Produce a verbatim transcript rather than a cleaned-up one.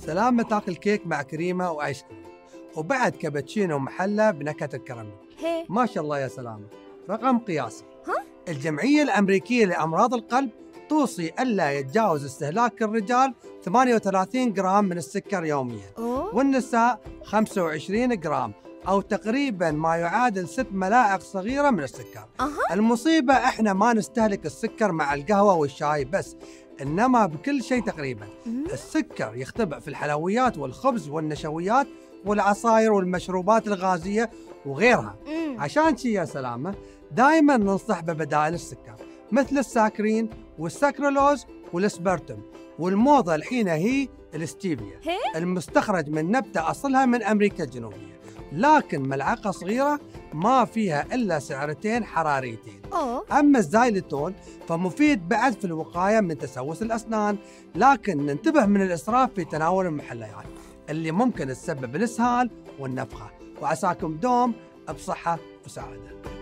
سلامة تاكل كيك مع كريمة وآيس كريم، وبعد كابتشينو محلى بنكهة الكراميل. هي ما شاء الله يا سلامة. رقم قياسي. ها؟ الجمعية الأمريكية لأمراض القلب توصي ألا يتجاوز استهلاك الرجال ثمانية وثلاثين جرام من السكر يوميا، أوه. والنساء خمسة وعشرين جرام، أو تقريبا ما يعادل ست ملاعق صغيرة من السكر. أها. المصيبة إحنا ما نستهلك السكر مع القهوة والشاي بس، إنما بكل شيء تقريبا. مم. السكر يختبئ في الحلويات والخبز والنشويات والعصائر والمشروبات الغازية وغيرها. مم. عشان شي يا سلامة دائما ننصح ببدائل السكر مثل الساكرين والسكرولوز والاسبرتوم، والموضة الحين هي الستيفيا هي؟ المستخرج من نبتة أصلها من أمريكا الجنوبية، لكن ملعقة صغيرة ما فيها إلا سعرتين حراريتين. أوه. أما الزايلتون فمفيد بعد في الوقاية من تسوس الأسنان، لكن ننتبه من الإسراف في تناول المحليات اللي ممكن تسبب الإسهال والنفخة. وعساكم دوم بصحة وسعادة.